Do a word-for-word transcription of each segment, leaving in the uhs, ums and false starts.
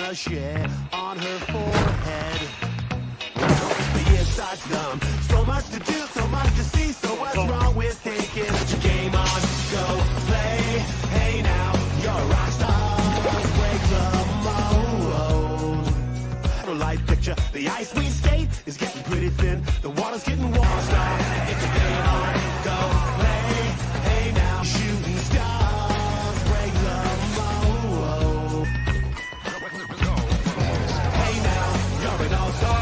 blush, yeah, on her forehead. The inside's numb. So much to do, so much to see. So what's wrong with thinking? Put your game on, go play. Hey now, you're a rock star. Break the mold. Life picture, the ice we skate is getting pretty thin. The water's getting warm. Stop. Get your game on, go play. Hey now, shooting stars. Break the mold. Hey now, you're an all-star.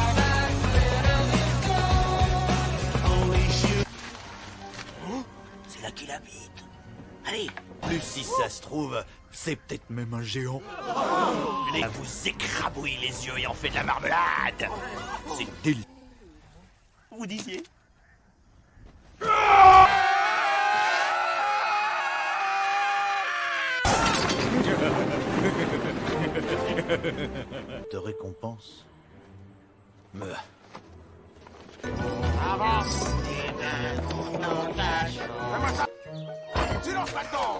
C'est là qu'il habite. Allez. Plus si ça se trouve, c'est peut-être même un géant. Il vous écrabouille les yeux et en fait de la marmelade. C'est délicieux. Vous disiez? De récompense. Me. Avance. Silence maintenant.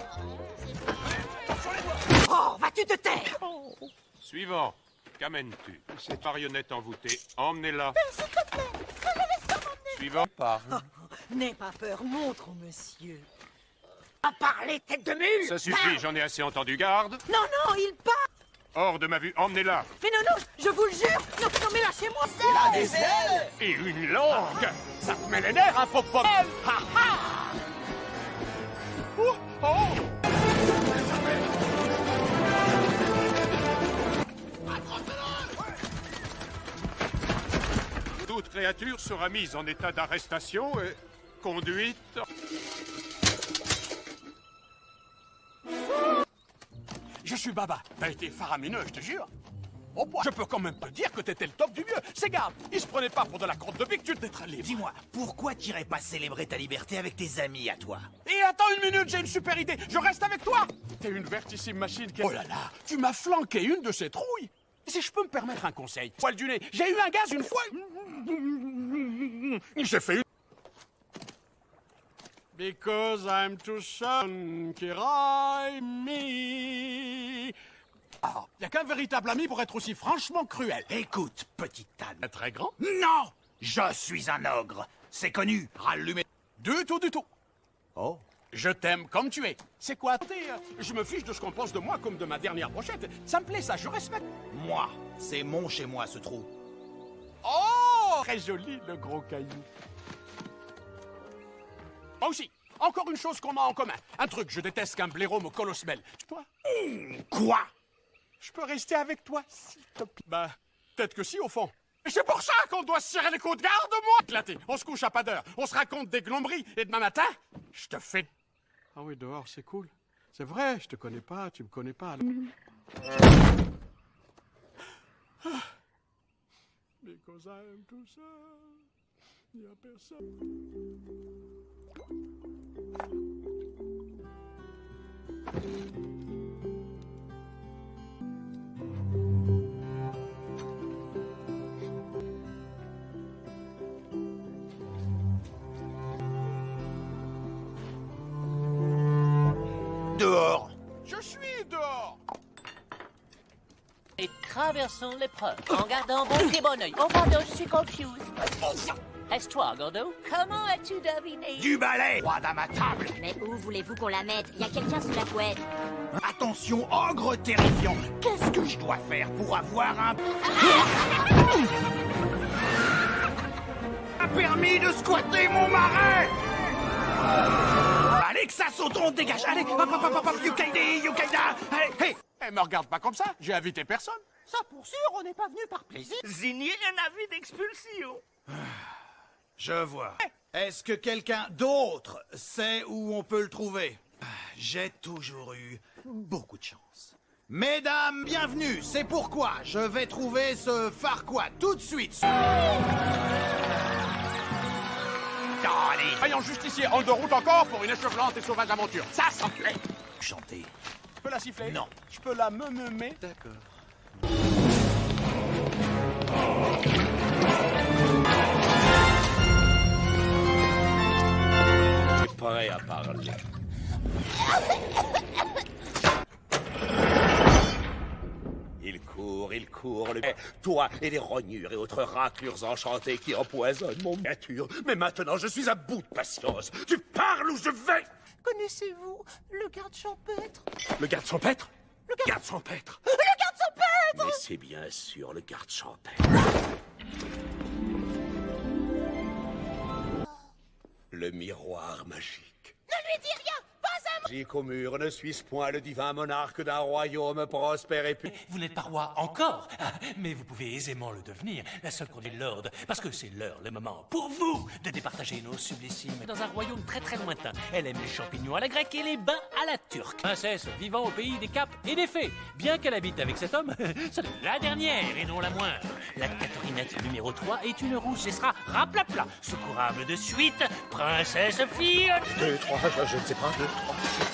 Oh, vas-tu te taire? Suivant. Qu'amènes-tu? Cette marionnette envoûtée. Emmenez-la. S'il te plaît, laisse-moi m'emmener. Suivant. Par. Oh, n'aie pas peur, montre au monsieur. À parler, tête de mule. Ça suffit, j'en ai assez entendu. Garde. Non, non, il part. Hors de ma vue, emmenez-la. Mais non, non, je vous le jure. Non, non, mais lâchez-moi. Il a des ailes. Et une langue. Ça te met les nerfs, un popo. Ha ha. Oh, oh. Toute créature sera mise en état d'arrestation et conduite... Je suis Baba. T'as été faramineux, je te jure. Oh boy, je peux quand même pas dire que t'étais le top du mieux. C'est garde, il se prenait pas pour de la crotte de bique, tu t'être libre. Dis-moi, pourquoi t'irais pas célébrer ta liberté avec tes amis à toi? Et attends une minute, j'ai une super idée. Je reste avec toi. T'es une vertissime machine qui... Oh là là, tu m'as flanqué une de ces trouilles. Si je peux me permettre un conseil, poil du nez, j'ai eu un gaz une fois. J'ai fait une... Because I'm too son, kirai me. Ah, y a qu'un véritable ami pour être aussi franchement cruel. Écoute, petite âne. Très grand? Non! Je suis un ogre. C'est connu. Rallumé. Du tout, du tout. Oh. Je t'aime comme tu es. C'est quoi, t'es, euh, je me fiche de ce qu'on pense de moi comme de ma dernière brochette. Ça me plaît, ça, je respecte. Moi, c'est mon chez moi, ce trou. Oh! Très joli, le gros caillou. Moi aussi, encore une chose qu'on a en commun. Un truc, je déteste qu'un blaireau me colle au semelle. Toi? Mmh, quoi? Je peux rester avec toi, s'il te plaît? Bah, peut-être que si, au fond. Et c'est pour ça qu'on doit se serrer les coudes. Garde-moi! Éclaté, on se couche à pas d'heure. On se raconte des gnomeries. Et demain matin, je te fais... Ah oui, dehors, c'est cool. C'est vrai, je te connais pas, tu me connais pas. Ah. Because I am too sad. Il y a personne. Dehors. Je suis dehors. Et traversons l'épreuve en gardant bon pied bon oeil. Oh pardon, je suis confuse. Reste-toi, Gordo. Comment as-tu deviné? Du balai. Roi à ma table. Mais où voulez-vous qu'on la mette? Il y a quelqu'un sous la couette. Attention, ogre terrifiant. Qu'est-ce que je dois faire pour avoir un... un permis de squatter mon marais? Allez, que ça saute, on dégage. Allez, hop, hop, hop, hop, Yukaide, Yukaida. Allez, hey. Eh, me regarde pas comme ça, j'ai invité personne. Ça, pour sûr, on n'est pas venu par plaisir. Signer un avis d'expulsion. Je vois. Est-ce que quelqu'un d'autre sait où on peut le trouver? J'ai toujours eu beaucoup de chance. Mesdames, bienvenue. C'est pourquoi je vais trouver ce Farquaad tout de suite. Allez, voyons justicier, en de route encore pour une échevelante et sauvage aventure. Ça, ça me plaît. Chanter. Je peux la siffler? Non. Je peux la me me me. D'accord. Prêt à parler. Il court, le cours, le... toi et les rognures et autres raclures enchantées qui empoisonnent mon nature. Mais maintenant, je suis à bout de patience. Tu parles ou je vais? Connaissez-vous le garde champêtre? Le garde champêtre? Le gar... garde champêtre? Le garde champêtre! Mais c'est bien sûr le garde champêtre. Le miroir magique. Ne lui dis rien! Pas un mot! Magique au mur, ne suis-je point le divin monarque d'un royaume prospère et pu... Vous n'êtes pas roi encore, ah, mais vous pouvez aisément le devenir, la seule condition est Lord, parce que c'est l'heure, le moment, pour vous, de départager nos sublissimes dans un royaume très très lointain. Elle aime les champignons à la grecque et les bains à la turque. Princesse vivant au pays des capes et des fées. Bien qu'elle habite avec cet homme, c'est la dernière et non la moindre. La Catherine numéro trois est une rouge et sera raplapla, secourable de suite, princesse fille. Deux, trois, je, je ne sais pas, deux, trois...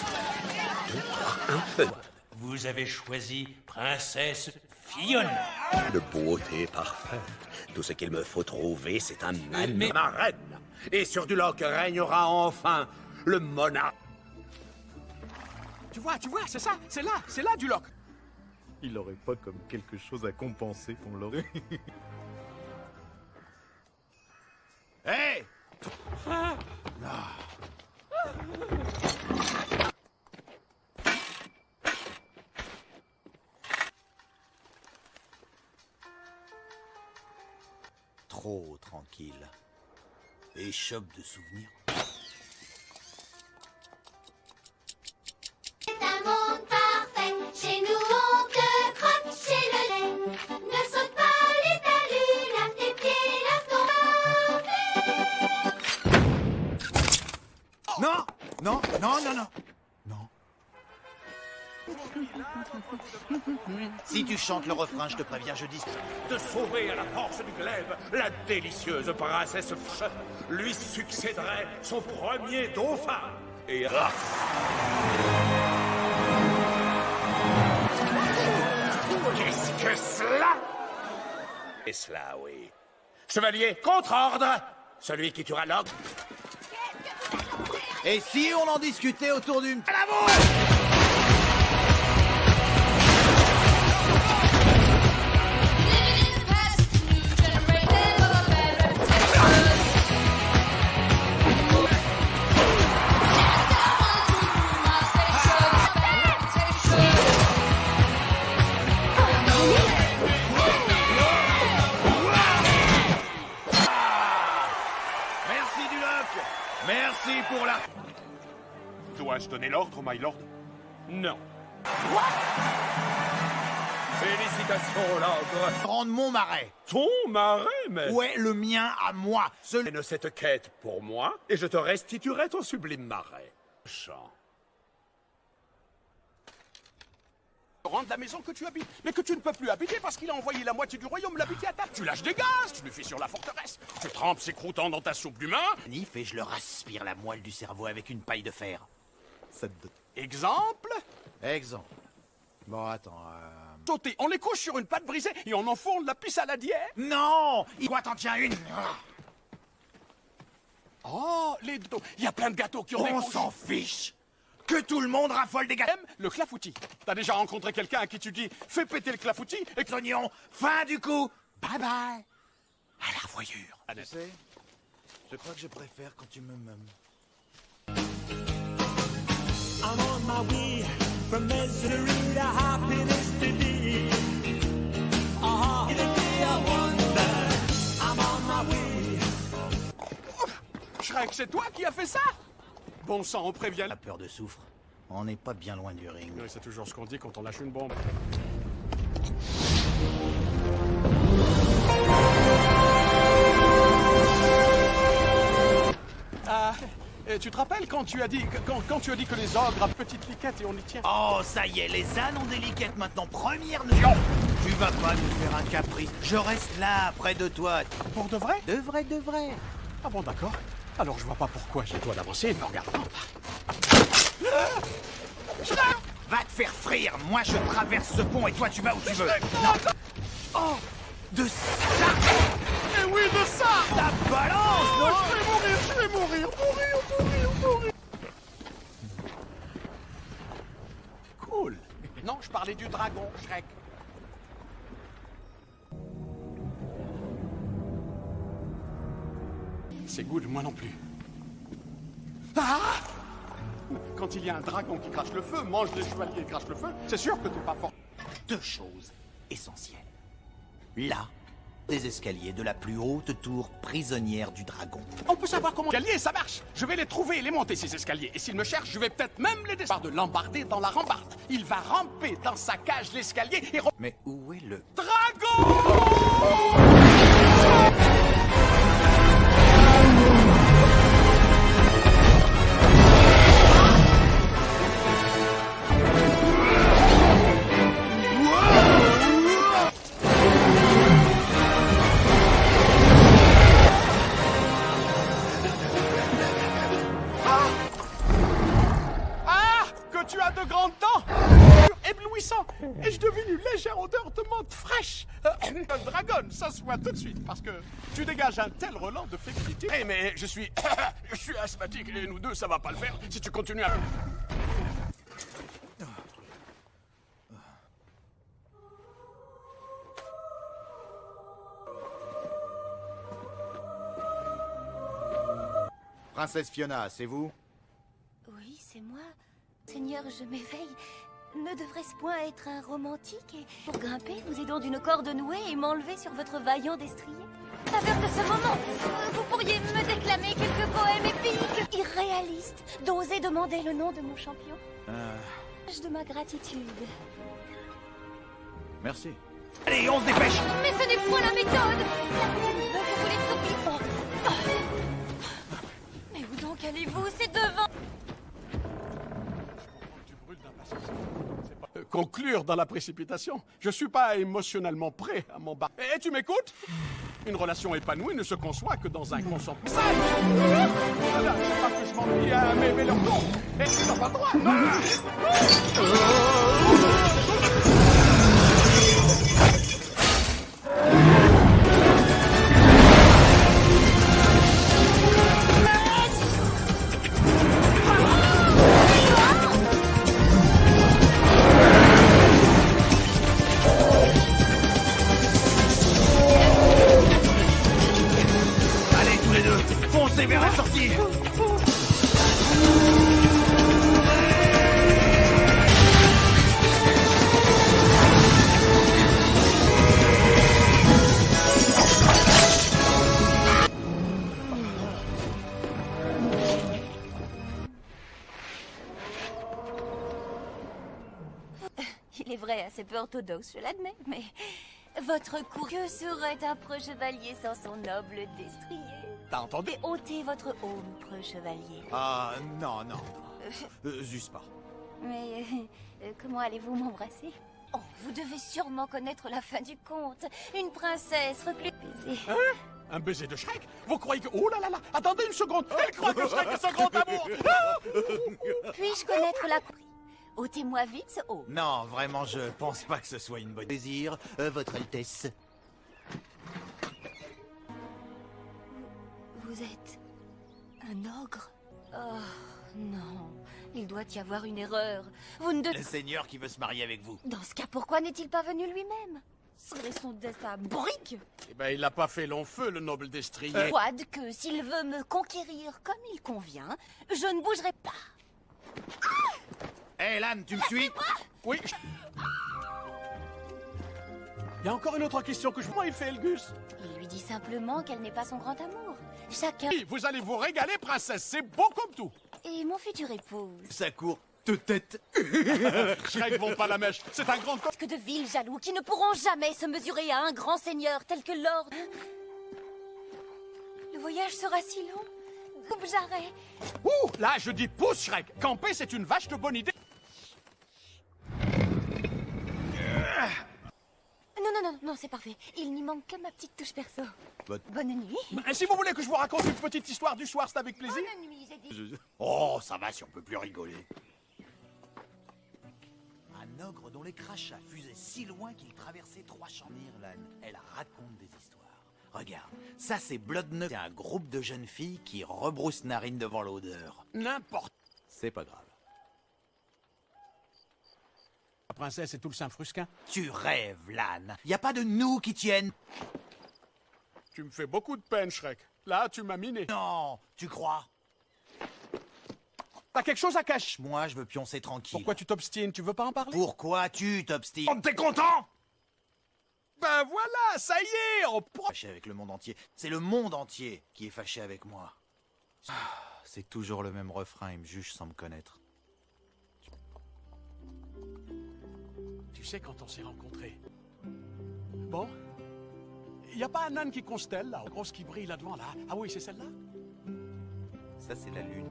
Vous avez choisi Princesse Fiona. De beauté parfaite. Tout ce qu'il me faut trouver, c'est un man, mais... ma reine. Et sur Duloc régnera enfin le monarque. Tu vois, tu vois, c'est ça, c'est là, c'est là Duloc. Il aurait pas comme quelque chose à compenser qu'on l'aurait. Hé hey ah. Trop tranquille. Échoppe de souvenirs. C'est un monde parfait. Chez nous, on te croque chez le lait. Ne saute pas les talus, lave tes pieds, lave ton... Non, non, non, non, non. Si tu chantes le refrain, je te préviens, je dis... De sauver à la force du glaive la délicieuse princesse F. Lui succéderait son premier dauphin. Et... Ah. Qu'est-ce que cela? Et cela, oui. Chevalier, contre ordre. Celui qui tuera l'ogre. Et si on en discutait autour d'une... Merci Duloc. Merci pour la... Dois-je donner l'ordre, my lord? Non. Quoi? Félicitations, l'ogre. Rendre mon marais. Ton marais, mais... Ouais, le mien à moi. Celui de cette quête pour moi, et je te restituerai ton sublime marais. Chant. Rendre la maison que tu habites, mais que tu ne peux plus habiter parce qu'il a envoyé la moitié du royaume l'habiter à table. Tu lâches des gaz, tu le fais sur la forteresse, tu trempes ses croûtons dans ta soupe d'humain. Nif et je leur aspire la moelle du cerveau avec une paille de fer. Ça te... Exemple? Exemple. Bon, attends... Euh... Sauter, on les couche sur une pâte brisée et on enfourne la pisse à la dière. Non! Quoi, t'en tiens une? Oh, les gâteaux. Il y a plein de gâteaux qui ont des On couches. s'en fiche! Que tout le monde raffole des gâteaux! Le clafoutis. T'as déjà rencontré quelqu'un à qui tu dis « Fais péter le clafoutis » et que... Oignon, fin du coup! Bye bye! À la revoyure! Annette. Tu sais, je crois que je préfère quand tu me meumes. I'm on my way from misery to happiness today. Uh-huh. In a day of wonder, I'm on my way. Shrek, c'est toi qui as fait ça? Bon sang, on prévient... La peur de soufre. On n'est pas bien loin du ring. Oui, c'est toujours ce qu'on dit quand on lâche une bombe. Ah... Et tu te rappelles quand tu as dit quand, quand tu as dit que les ogres ont petite liquette et on y tient? Oh, ça y est, les ânes ont des liquettes maintenant. Première notion. Tu vas pas nous faire un caprice. Je reste là, près de toi. Pour de vrai? De vrai, de vrai. Ah bon, d'accord. Alors je vois pas pourquoi j'ai le droit d'avancer et de me regarder. Va te faire frire. Moi, je traverse ce pont et toi, tu vas où tu veux. Non. Oh, de ça. Eh oui, de ça. Ça balance, oh, non? Je vais mourir, je vais mourir, mourir, mourir, mourir. Cool. Non, je parlais du dragon, Shrek. C'est good, moi non plus. Ah! Quand il y a un dragon qui crache le feu, mange les chevaliers et crache le feu, c'est sûr que t'es pas fort. Deux choses essentielles. Là, des escaliers de la plus haute tour prisonnière du dragon. On peut savoir comment escalier ça marche. Je vais les trouver et les monter, ces escaliers. Et s'ils me cherchent, je vais peut-être même les descendre. De l'embarder dans la rambarde. Il va ramper dans sa cage l'escalier et... Mais où est le... Dragon! Tu as de grandes dents éblouissant et je devine une légère odeur de menthe fraîche. Euh, Dragon, ça se voit tout de suite parce que tu dégages un tel relent de féminité. Eh mais je suis je suis asthmatique et nous deux ça va pas le faire si tu continues à... Princesse Fiona, c'est vous? Oui, c'est moi. Seigneur, je m'éveille. Ne devrait-ce point être un romantique et pour grimper, vous aidons d'une corde nouée et m'enlever sur votre vaillant destrier? Saveur de ce moment, vous pourriez me déclamer quelques poèmes épiques, irréalistes, d'oser demander le nom de mon champion? Euh... De ma gratitude. Merci. Allez, on se dépêche! Mais ce n'est point la méthode! La veut que vous les oubliez. Oh. Mais où donc allez-vous? C'est devant! Conclure dans la précipitation. Je suis pas émotionnellement prêt à m'embarquer. Et tu m'écoutes? Une relation épanouie ne se conçoit que dans un consentement. Voilà, c'est pas que je m'ennuie à m'aimer leur nom. Et tu n'as pas le droit. Foncez vers la sortie! Il est vrai assez peu orthodoxe, je l'admets, mais... Votre cour... Que serait un preux chevalier sans son noble destrier? T'as entendu? Et ôtez votre aume, preux chevalier. Ah, non, non. Euh, juste pas. Mais euh, comment allez-vous m'embrasser? Oh, vous devez sûrement connaître la fin du conte. Une princesse recluse... Hein? Un baiser de Shrek? Vous croyez que... Oh là là là! Attendez une seconde! Elle croit que Shrek est son grand amour! Puis-je connaître la... Ôtez-moi vite ce haut. Non, vraiment, je pense pas que ce soit une bonne désir, euh, Votre Altesse. Vous êtes... un ogre? Oh, non. Il doit y avoir une erreur. Vous ne devez... Le seigneur qui veut se marier avec vous. Dans ce cas, pourquoi n'est-il pas venu lui-même? Serait son destin brique? Eh ben, il n'a pas fait long feu, le noble destrier. Quoique que, s'il veut me conquérir comme il convient, je ne bougerai pas. Hé, hey, Lan, tu me suis? Oui. Il y a encore une autre question que je... Comment il fait, Elgus? Il lui dit simplement qu'elle n'est pas son grand amour. Chacun... Oui, vous allez vous régaler, princesse, c'est beau comme tout. Et mon futur épouse? Sa cour te tête. Shrek vont pas la mèche, c'est un grand... Que de vils jaloux qui ne pourront jamais se mesurer à un grand seigneur tel que Lord. Le voyage sera si long. Coupe j'arrête. Ouh, là, je dis pousse, Shrek. Camper, c'est une vache de bonne idée. Non, non, non, non, c'est parfait. Il n'y manque que ma petite touche perso. Bonne, Bonne nuit. Et si vous voulez que je vous raconte une petite histoire du soir, c'est avec plaisir. Bonne nuit, j'ai dit. Je... Oh, ça va si on peut plus rigoler. Un ogre dont les crachats fusaient si loin qu'il traversait trois champs d'Irlande. Elle raconte des histoires. Regarde, ça c'est Bloodnut. C'est un groupe de jeunes filles qui rebroussent narine devant l'odeur. N'importe. C'est pas grave. La princesse et tout le Saint-Frusquin. Tu rêves, Lan. Y a pas de nous qui tiennent. Tu me fais beaucoup de peine, Shrek. Là, tu m'as miné. Non, tu crois? T'as quelque chose à cacher? Moi, je veux pioncer tranquille. Pourquoi tu t'obstines? Tu veux pas en parler? Pourquoi tu t'obstines? Oh, t'es content? Ben voilà, ça y est, on prend... Fâché avec le monde entier. C'est le monde entier qui est fâché avec moi. C'est toujours le même refrain, il me juge sans me connaître. Tu sais quand on s'est rencontrés? Bon? Y a pas un âne qui constelle, là, grosse qui brille là-devant, là? Ah oui, c'est celle-là? Ça, c'est la lune.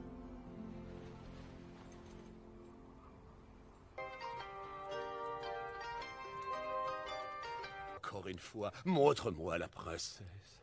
Encore une fois, montre-moi la princesse.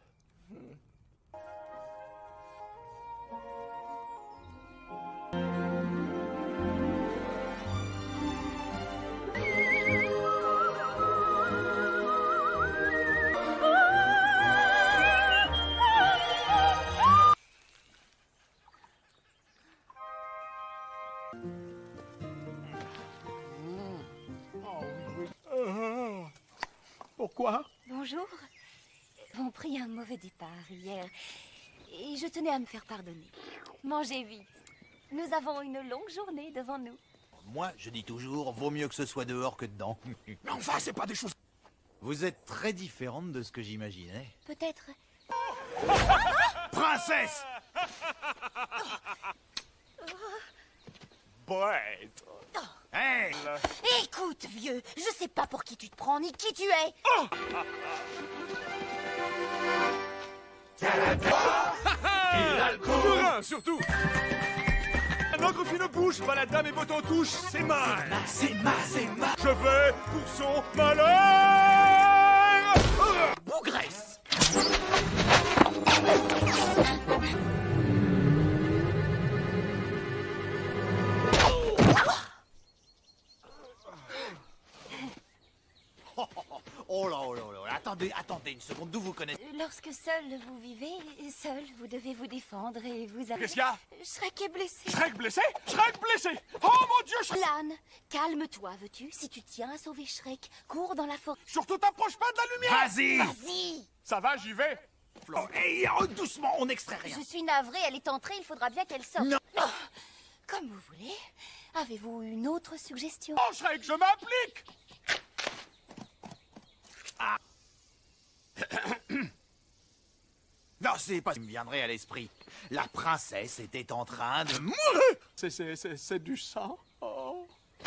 Pourquoi? Bonjour. On prit un mauvais départ hier et je tenais à me faire pardonner. Mangez vite. Nous avons une longue journée devant nous. Moi, je dis toujours, vaut mieux que ce soit dehors que dedans. Mais enfin, c'est pas des choses... Vous êtes très différente de ce que j'imaginais. Peut-être... Princesse! Bête! Hey! Écoute, vieux, je sais pas pour qui tu te prends ni qui tu es. Oh! Il a le coup! Bourrin, surtout! Un ogre fine bouche, pas la dame et botte en touche, c'est mal! C'est ma, c'est ma! Je vais pour son malheur! Bougresse! Oh là, oh là, oh là, attendez, attendez une seconde, d'où vous connaissez? Lorsque seul vous vivez, seul vous devez vous défendre et vous avez... Qu'est-ce qu'il y a? Shrek est blessé. Shrek blessé? Shrek blessé! Oh mon Dieu! Shrek... Lan, calme-toi, veux-tu? Si tu tiens à sauver Shrek, cours dans la forêt. Surtout t'approche pas de la lumière! Vas-y! Vas-y! Ça va, j'y vais! Oh, hey, oh, doucement, on n'extrait rien. Je suis navrée, elle est entrée, il faudra bien qu'elle sorte. Non. Oh, comme vous voulez. Avez-vous une autre suggestion? Oh, Shrek, je m'applique! Ah. Non, c'est pas ce qui me viendrait à l'esprit. La princesse était en train de mourir. C'est, c'est, c'est, c'est du sang. Oh.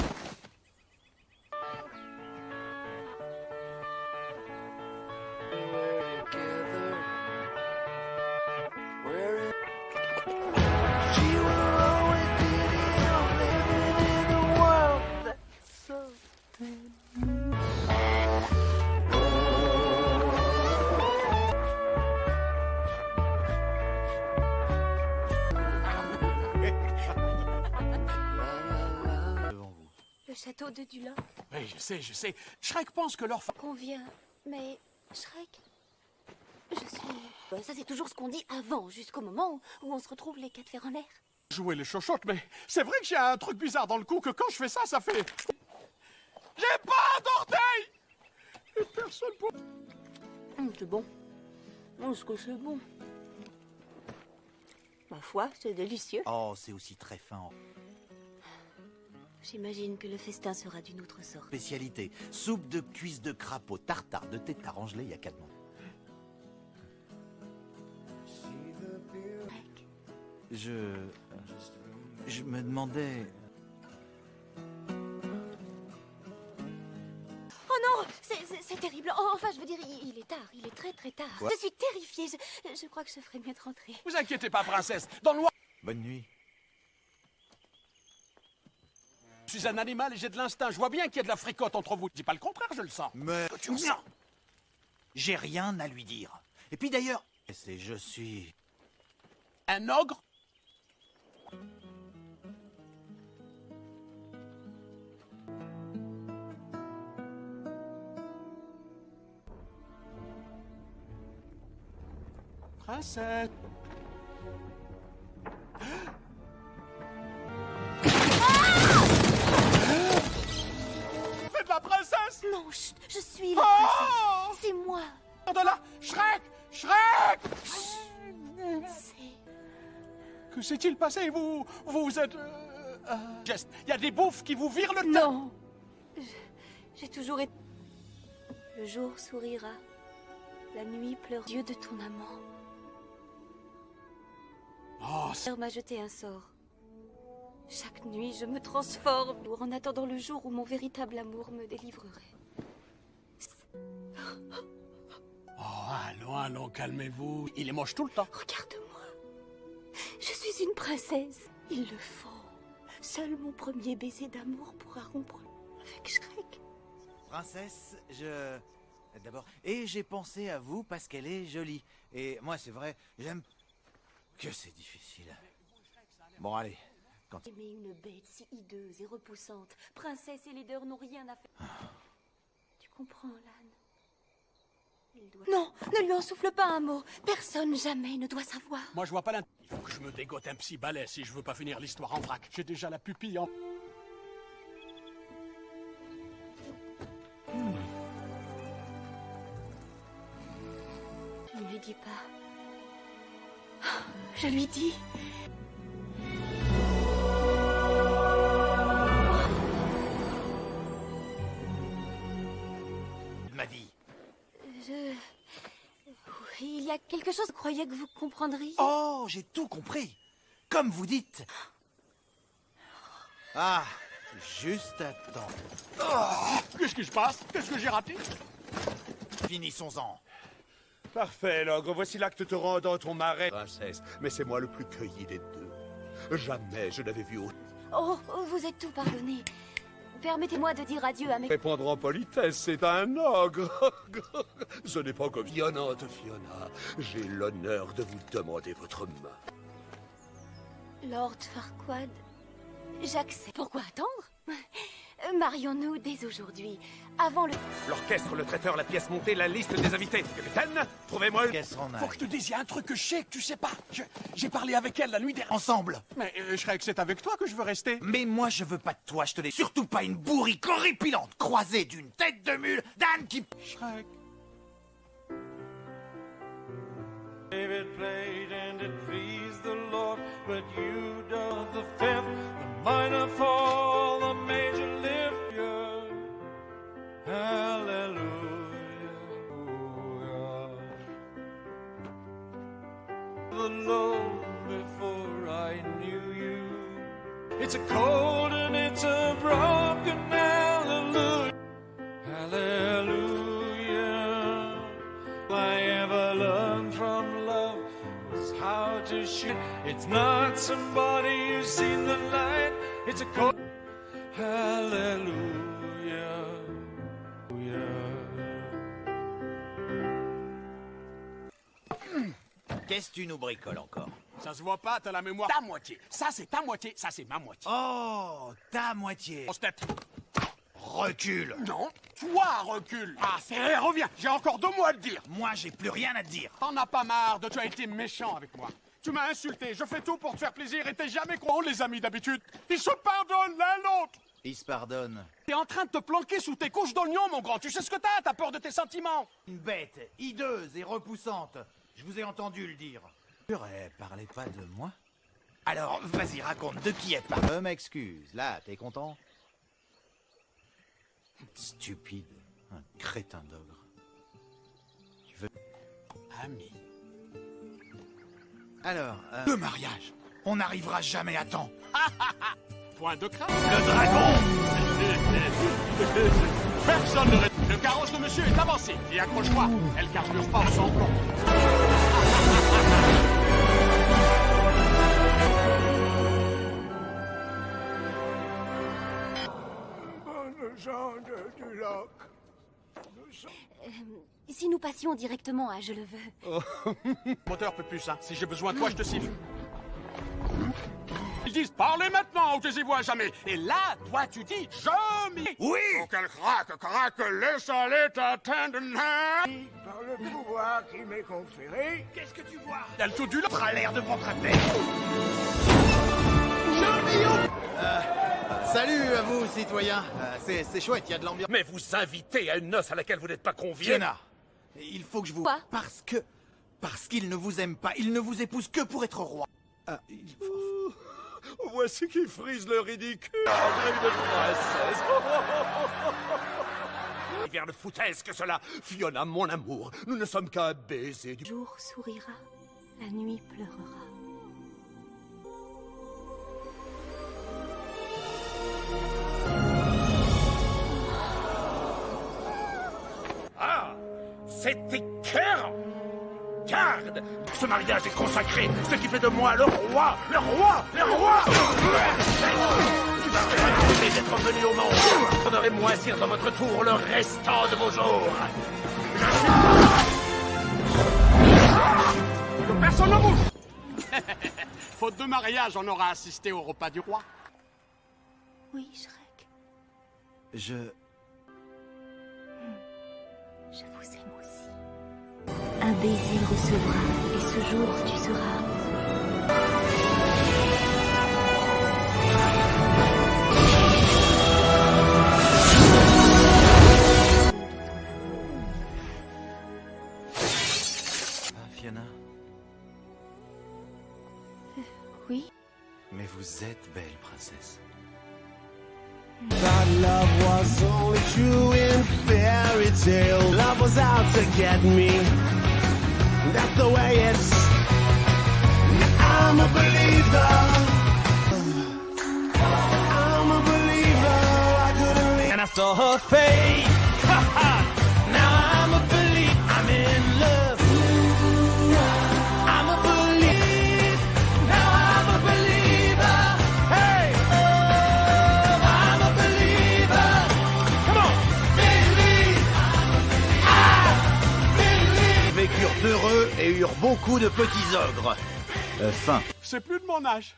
Le château de Duloc. Oui, je sais, je sais. Shrek pense que leur femme... Convient. Mais, Shrek, je suis... Bah, ça, c'est toujours ce qu'on dit avant, jusqu'au moment où, où on se retrouve les quatre fers en l'air. Jouer les chochottes, mais c'est vrai que j'ai un truc bizarre dans le cou que quand je fais ça, ça fait... J'ai pas d'orteil! Et personne pour... Hum, c'est bon. Est-ce que c'est bon? Ma foi, c'est délicieux. Oh, c'est aussi très fin. J'imagine que le festin sera d'une autre sorte. Spécialité, soupe de cuisse de crapaud, tartare de tétard angelé, il y a quatre mots. Je... Je me demandais... Oh non, c'est- c'est c'est terrible. Oh, enfin, je veux dire, il, il est tard, il est très très tard. Quoi? Je suis terrifiée, je, je crois que je ferais mieux de rentrer. Vous inquiétez pas, princesse. Dans le noir... Bonne nuit. Je suis un animal et j'ai de l'instinct. Je vois bien qu'il y a de la fricotte entre vous. Je dis pas le contraire, je le sens. Mais... Tu le sens? J'ai rien à lui dire. Et puis d'ailleurs... C'est je suis... Un ogre? Princesse. Fais de la princesse! Non, chut, je suis la Oh! princesse. C'est moi. De là! Shrek! Shrek! Que s'est-il passé? Vous... vous êtes... Euh, euh, geste. Il y a des bouffes qui vous virent le teint. Non. J'ai toujours été... Le jour sourira. La nuit pleure. Dieu de ton amant. Oh, Père m'a jeté un sort. Chaque nuit, je me transforme en attendant le jour où mon véritable amour me délivrerait. Oh, allons, allons, calmez-vous. Il est moche tout le temps. Regarde-moi. Je suis une princesse. Il le faut. Seul mon premier baiser d'amour pourra rompre avec Shrek. Princesse, je... D'abord... Et j'ai pensé à vous parce qu'elle est jolie. Et moi, c'est vrai, j'aime... Que c'est difficile. Bon, allez. Quand... Aimer une bête si hideuse et repoussante. Princesse et leader n'ont rien à faire. Tu comprends, Lan? Il doit... Non, ne lui en souffle pas un mot. Personne jamais ne doit savoir. Moi, je vois pas l'intérêt. Il faut que je me dégote un psy balai si je veux pas finir l'histoire en vrac. J'ai déjà la pupille en... Hmm. Je ne lui dis pas. Je lui dis. Ma vie. Je... Il y a quelque chose que je croyais que vous comprendriez. Oh, j'ai tout compris. Comme vous dites. Ah, juste à temps. Oh, qu'est-ce qui se passe? Qu'est-ce que j'ai raté? Finissons-en. Parfait, l'ogre. Voici l'acte te rend dans ton marais. Princesse, mais c'est moi le plus cueilli des deux. Jamais je n'avais vu autant. Oh, vous êtes tout pardonné. Permettez-moi de dire adieu à mes... Répondre en politesse, c'est un ogre. Ce n'est pas comme Fionnante, Fiona. J'ai l'honneur de vous demander votre main. Lord Farquaad, j'accepte. Pourquoi attendre? Marions-nous dès aujourd'hui, avant le... L'orchestre, le traiteur, la pièce montée, la liste des invités. Capitaine, trouvez-moi... Qu'est-ce qu'on a? Faut que je te dise, il y a un truc que je sais que tu sais pas. Je- J'ai parlé avec elle la nuit dernière. Ensemble. Mais euh, Shrek, c'est avec toi que je veux rester. Mais moi, je veux pas de toi, je te l'ai. Surtout pas une bourrique horripilante, croisée d'une tête de mule, d'âne qui... Shrek. David played and it pleased the Lord, but you do the fifth, the minor fall, the major lift, yeah. Hallelujah. The Lord before I knew you. It's a cold and it's a broken hallelujah. Hallelujah. I ever learned from love was how to shoot. It's not somebody who's seen the light. It's a cold hallelujah. Qu'est-ce que tu nous bricoles encore? Ça se voit pas, t'as la mémoire ta moitié. Ça, c'est ta moitié, ça, c'est ma moitié. Oh, ta moitié. Grosse tête. Recule. Non, toi recule. Ah, c'est vrai, reviens. J'ai encore deux mots à te dire. Moi, j'ai plus rien à te dire. T'en as pas marre de tu as été méchant avec moi. Tu m'as insulté, je fais tout pour te faire plaisir et t'es jamais con, les amis d'habitude. Ils se pardonnent l'un l'autre. Il se pardonne. T'es en train de te planquer sous tes couches d'oignons, mon grand. Tu sais ce que t'as, t'as peur de tes sentiments. Une bête, hideuse et repoussante. Je vous ai entendu le dire. Purée, parlez pas de moi. Alors, vas-y, raconte, de qui est par... Je m'excuse, là, t'es content? Stupide, un crétin d'ogre. Tu veux... Ami. Alors, euh... le mariage. On n'arrivera jamais à temps. Point de crainte. Le dragon. Personne ne... Le carrosse de monsieur est avancé. Et accroche-toi, elle carbure pas sans compte. Euh, si nous passions directement à Je le veux. Moteur peut plus ça. Si j'ai besoin de toi, je te siffle. Ils disent parlez maintenant ou tu y vois jamais. Et là, toi, tu dis je m'y. Oui. Oh, quel craque, craque, laisse aller ta tenderness. Par le pouvoir qui m'est conféré, Qu'est-ce que tu vois? Elle tout du long. T'as l'air de ventre à terre. Euh, salut à vous, citoyens. Euh, c'est, c'est chouette, il y a de l'ambiance. Mais vous invitez à une noce à laquelle vous n'êtes pas convié. Fiona, il faut que je vous... Quoi? Parce que... Parce qu'il ne vous aime pas, il ne vous épouse que pour être roi. Ah, il... Voici qui frise le ridicule. André de princesse. Vers de foutaise que cela. Fiona, mon amour, nous ne sommes qu'un baiser du... Le jour sourira, la nuit pleurera. Ah, c'est écœurant. Garde! Ce mariage est consacré, ce qui fait de moi le roi! Le roi! Le roi! Tu vas regretter d'être venu au monde! Vous devrez moisir dans votre tour le restant de vos jours! Que personne ne bouge! Faute de mariage, on aura assisté au repas du roi. Oui, Shrek. Je... Je vous aime aussi. Un baiser recevra, et ce jour tu seras... Ah, Fiona. Euh, oui? Mais vous êtes belle, princesse. That love was only true in fairy tale. Love was out to get me. That's the way it's. I'm a believer. I'm a believer. I couldn't leave. And I saw her face. Now I'm a believer. I'm in love. I'm a believer. Now I'm a believer. Hey. Vécurent heureux et eurent beaucoup de petits ogres. Euh, fin. C'est plus de mon âge.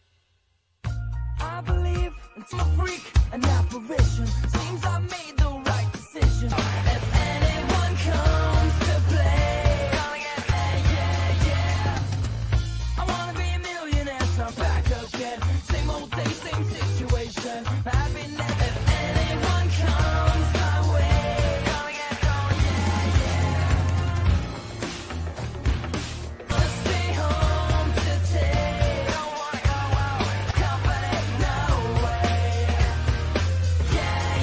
I believe it's a freak, an apparition. Seems I made the right decision. If anyone comes to play, gonna get paid, yeah, yeah. I wanna be a millionaire, so I'm back again. Same old day, same situation. Happiness. If anyone comes my way, gonna get going, yeah, yeah. Just stay home to take. Don't wanna go out. Company, no way. Yeah.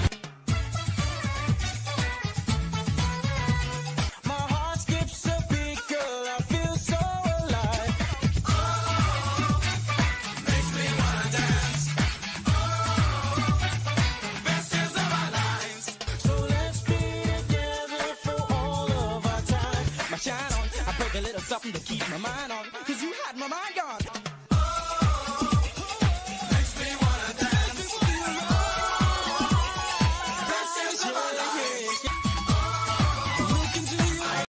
My heart skips a beat, girl. I feel so alive. Oh, makes me wanna dance. Oh, best years of our lives. So let's be together for all of our time. My shine on, I break a little something to keep my mind on. Cause you had my mind gone.